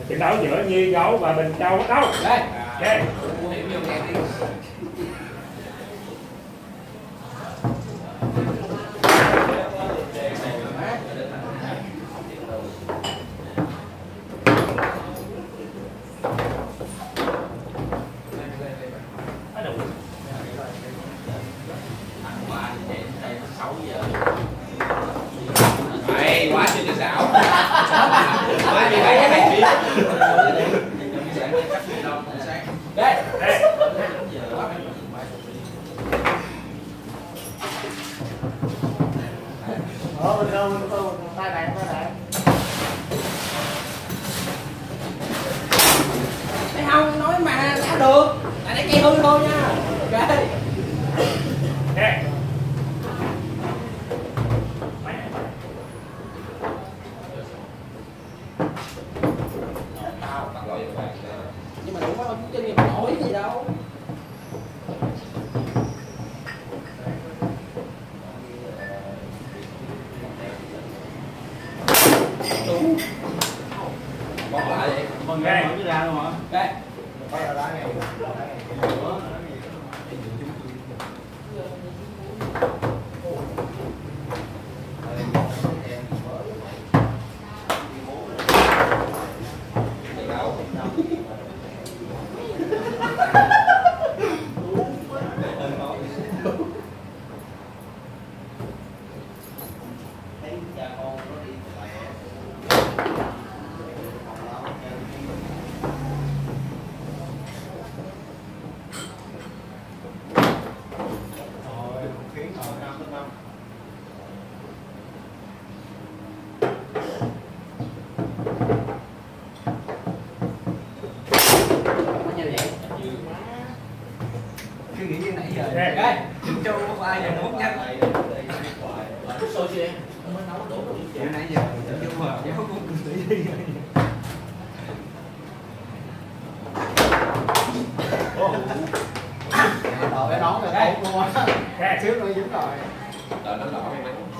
Trận đấu giữa Nhi Gấu và Bình Châu bắt đầu. Đây. Ok. Mày quá chưa xảo. Quá như vậy hay biết. Đây. Đây. Tay này. Thấy không, nói mà đã được. Tại để cây hư thôi nha. Ok. Ok. Nhưng mà đủ quá không kinh nghiệm nổi gì đâu. Đúng. Bóng lại đi. Ok. Ra luôn hả? Ok. Cứ nghĩ như nãy giờ. Ok. Châu không ai giờ nuốt nhanh. Sôi chưa em? Mới nấu đủ. Nãy giờ chưa mà giáo cũng tự đi. Rồi cái nón rồi đấy luôn á. Ok. Xíu nữa dính rồi. Đợi nó đỏ.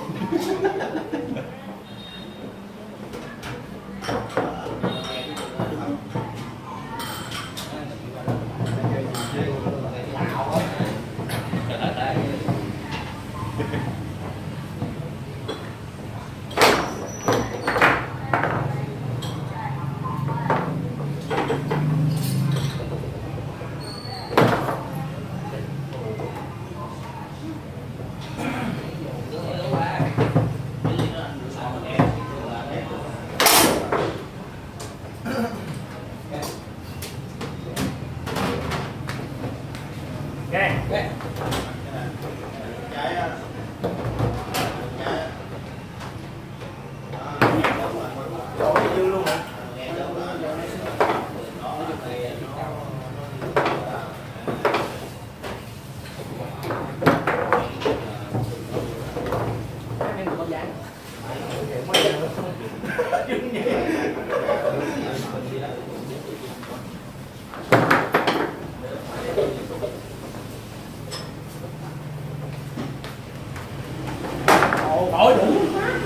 Rồi đủ.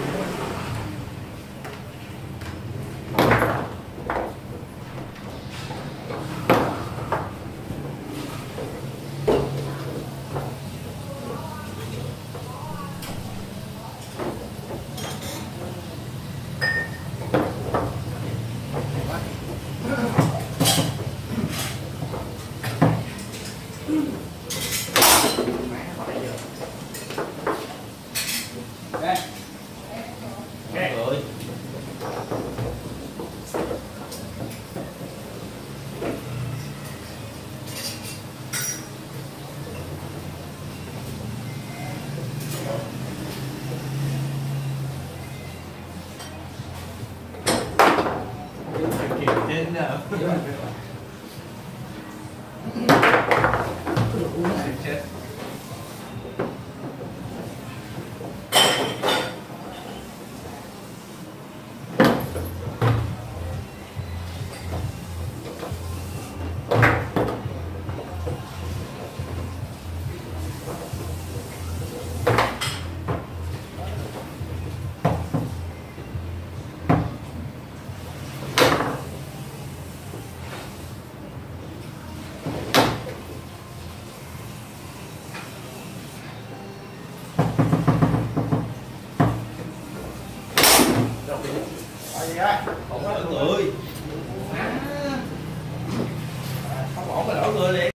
Đến đâu? Chết. Không có người. Không ổn mà đổ người liền.